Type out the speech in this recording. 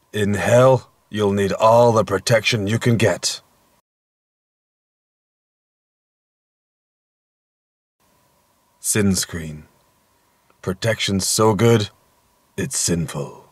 In hell, you'll need all the protection you can get. Sin Screen. Protection so good, it's sinful.